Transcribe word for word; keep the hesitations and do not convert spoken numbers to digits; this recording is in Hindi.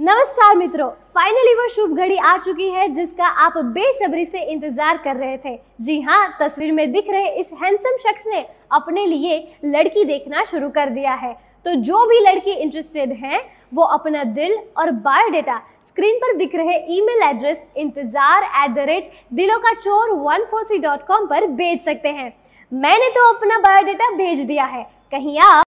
नमस्कार मित्रों, फाइनली वो शुभ घड़ी आ चुकी है जिसका आप बेसब्री से इंतजार कर रहे थे। जी हाँ, तस्वीर में दिख रहे इस हैंडसम शख्स ने अपने लिए लड़की देखना शुरू कर दिया है। तो जो भी लड़की इंटरेस्टेड हैं, वो अपना दिल और बायोडेटा स्क्रीन पर दिख रहे ईमेल एड्रेस इंतजार एट द रेट दिलों का चोर one four three dot com पर भेज सकते हैं। मैंने तो अपना बायोडेटा भेज दिया है, कहीं आप